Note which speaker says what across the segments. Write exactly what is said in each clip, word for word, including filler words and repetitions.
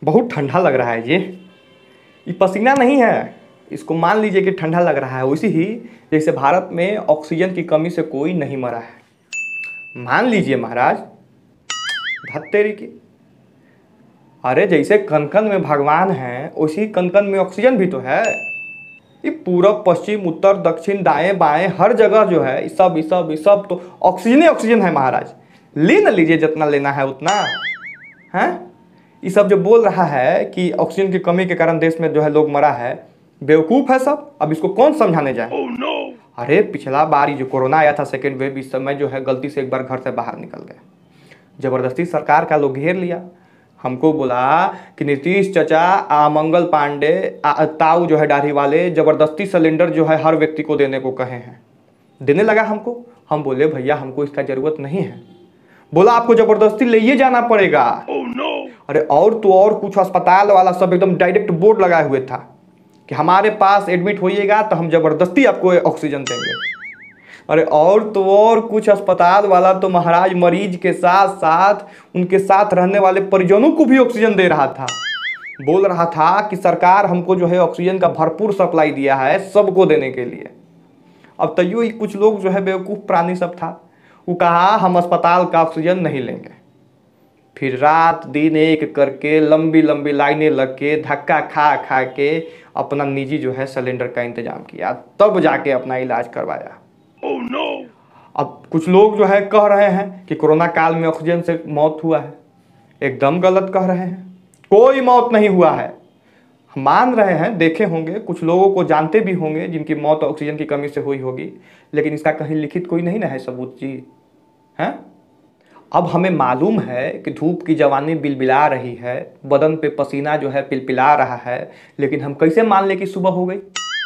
Speaker 1: बहुत ठंडा लग रहा है ये ये पसीना नहीं है, इसको मान लीजिए कि ठंडा लग रहा है। उसी ही जैसे भारत में ऑक्सीजन की कमी से कोई नहीं मरा है। मान लीजिए महाराज, धत्तेरी की, अरे जैसे कनकन में भगवान है उसी कनकन में ऑक्सीजन भी तो है। ये पूरब पश्चिम उत्तर दक्षिण दाएं बाएं हर जगह जो है ये सब ये सब ये सब तो ऑक्सीजन ही ऑक्सीजन है महाराज। ले न लीजिए जितना लेना है उतना है। ये सब जो बोल रहा है कि ऑक्सीजन की कमी के कारण देश में जो है लोग मरा है, बेवकूफ़ है सब। अब इसको कौन समझाने जाए। oh, no. अरे पिछला बार ये जो कोरोना आया था सेकेंड वेव, इस समय जो है गलती से एक बार घर से बाहर निकल गए, जबरदस्ती सरकार का लोग घेर लिया। हमको बोला कि नीतीश चचा, आमंगल पांडे, ताऊ जो है दाढ़ी वाले जबरदस्ती सिलेंडर जो है हर व्यक्ति को देने को कहे हैं। देने लगा हमको। हम बोले भैया हमको इसका जरूरत नहीं है। बोला आपको जबरदस्ती ले ही जाना पड़ेगा। oh, no. अरे और तो और कुछ अस्पताल वाला सब एकदम डायरेक्ट बोर्ड लगाए हुए था कि हमारे पास एडमिट होइएगा तो हम जबरदस्ती आपको ऑक्सीजन देंगे। अरे और तो और कुछ अस्पताल वाला तो महाराज मरीज के साथ साथ उनके साथ रहने वाले परिजनों को भी ऑक्सीजन दे रहा था। बोल रहा था कि सरकार हमको जो है ऑक्सीजन का भरपूर सप्लाई दिया है सबको देने के लिए। अब तैयो कुछ लोग जो है बेवकूफ़ प्राणी सब था, वो कहा हम अस्पताल का ऑक्सीजन नहीं लेंगे। फिर रात दिन एक करके लंबी लंबी लाइनें लग के धक्का खा खा के अपना निजी जो है सिलेंडर का इंतजाम किया, तब जाके अपना इलाज करवाया। oh, no. अब कुछ लोग जो है कह रहे हैं कि कोरोना काल में ऑक्सीजन से मौत हुआ है। एकदम गलत कह रहे हैं, कोई मौत नहीं हुआ है। हम मान रहे हैं, देखे होंगे, कुछ लोगों को जानते भी होंगे जिनकी मौत ऑक्सीजन की कमी से हुई होगी, लेकिन इसका कहीं लिखित कोई नहीं ना है सबूत जी हैं। अब हमें मालूम है कि धूप की जवानी बिलबिला रही है, बदन पे पसीना जो है पिलपिला रहा है, लेकिन हम कैसे मान ले कि सुबह हो गई।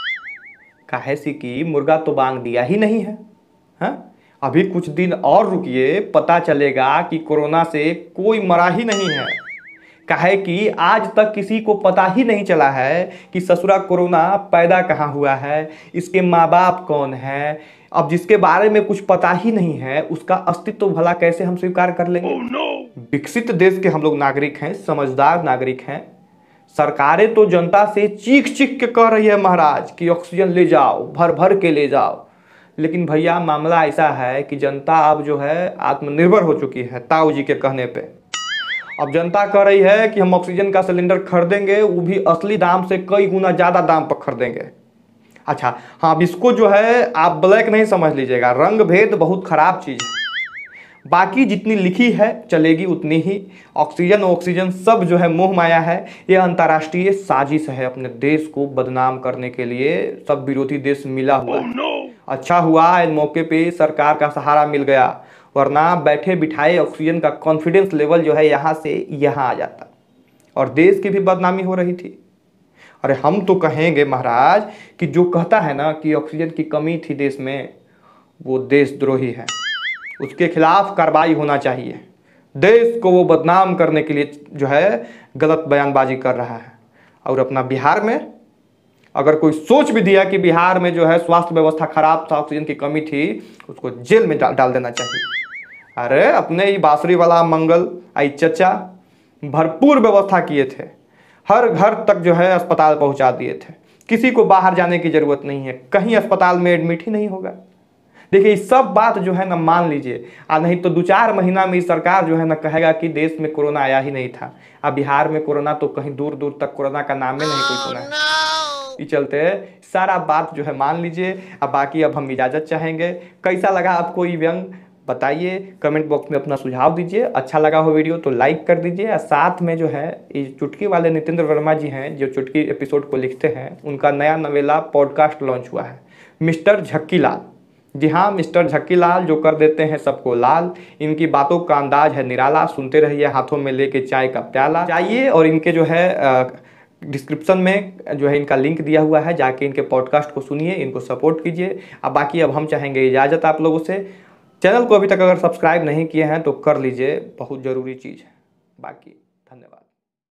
Speaker 1: काहे सी कि मुर्गा तो बांग दिया ही नहीं है, है? अभी कुछ दिन और रुकिए, पता चलेगा कि कोरोना से कोई मरा ही नहीं है। काहे कि आज तक किसी को पता ही नहीं चला है कि ससुरा कोरोना पैदा कहाँ हुआ है, इसके माँ बाप कौन है। अब जिसके बारे में कुछ पता ही नहीं है उसका अस्तित्व तो भला कैसे हम स्वीकार कर लेंगे। oh, no. विकसित देश के हम लोग नागरिक हैं, समझदार नागरिक हैं। सरकारें तो जनता से चीख चीख के कह रही है महाराज कि ऑक्सीजन ले जाओ, भर भर के ले जाओ। लेकिन भैया मामला ऐसा है कि जनता अब जो है आत्मनिर्भर हो चुकी है ताऊ जी के कहने पे। अब जनता कह रही है कि हम ऑक्सीजन का सिलेंडर खरीदेंगे, वो भी असली दाम से कई गुना ज़्यादा दाम पर खरीदेंगे। अच्छा हाँ, अब इसको जो है आप ब्लैक नहीं समझ लीजिएगा, रंग भेद बहुत ख़राब चीज़ है। बाकी जितनी लिखी है चलेगी उतनी ही। ऑक्सीजन ऑक्सीजन सब जो है मोह माया है। ये अंतर्राष्ट्रीय साजिश है अपने देश को बदनाम करने के लिए, सब विरोधी देश मिला हुआ है। oh, no. अच्छा हुआ इन मौके पे सरकार का सहारा मिल गया, वरना बैठे बिठाए ऑक्सीजन का कॉन्फिडेंस लेवल जो है यहाँ से यहाँ आ जाता और देश की भी बदनामी हो रही थी। अरे हम तो कहेंगे महाराज कि जो कहता है ना कि ऑक्सीजन की कमी थी देश में, वो देशद्रोही है, उसके खिलाफ कार्रवाई होना चाहिए। देश को वो बदनाम करने के लिए जो है गलत बयानबाजी कर रहा है। और अपना बिहार में अगर कोई सोच भी दिया कि बिहार में जो है स्वास्थ्य व्यवस्था खराब था, ऑक्सीजन की कमी थी, उसको जेल में डाल देना चाहिए। अरे अपने ही बांसुरी वाला मंगल आई चचा भरपूर व्यवस्था किए थे, हर घर तक जो है अस्पताल पहुंचा दिए थे। किसी को बाहर जाने की ज़रूरत नहीं है, कहीं अस्पताल में एडमिट ही नहीं होगा। देखिए ये सब बात जो है ना मान लीजिए, आ नहीं तो दो चार महीना में सरकार जो है ना कहेगा कि देश में कोरोना आया ही नहीं था। अब बिहार में कोरोना तो कहीं दूर दूर तक कोरोना का नाम ही नहीं कोई सुना है। इस चलते सारा बात जो है मान लीजिए। अब बाकी अब हम इजाज़त चाहेंगे। कैसा लगा आपको ये व्यंग बताइए, कमेंट बॉक्स में अपना सुझाव दीजिए। अच्छा लगा हो वीडियो तो लाइक कर दीजिए। और साथ में जो है ये चुटकी वाले नितेंद्र वर्मा जी हैं जो चुटकी एपिसोड को लिखते हैं, उनका नया नवेला पॉडकास्ट लॉन्च हुआ है, मिस्टर झक्की लाल। जी हाँ, मिस्टर झक्की लाल जो कर देते हैं सबको लाल। इनकी बातों का अंदाज है निराला, सुनते रहिए हाथों में लेके चाय का प्याला। जाइए और इनके जो है डिस्क्रिप्शन में जो है इनका लिंक दिया हुआ है, जाके इनके पॉडकास्ट को सुनिए, इनको सपोर्ट कीजिए। अब बाकी अब हम चाहेंगे इजाज़त आप लोगों से। चैनल को अभी तक अगर सब्सक्राइब नहीं किए हैं तो कर लीजिए, बहुत ज़रूरी चीज़ है। बाकी धन्यवाद।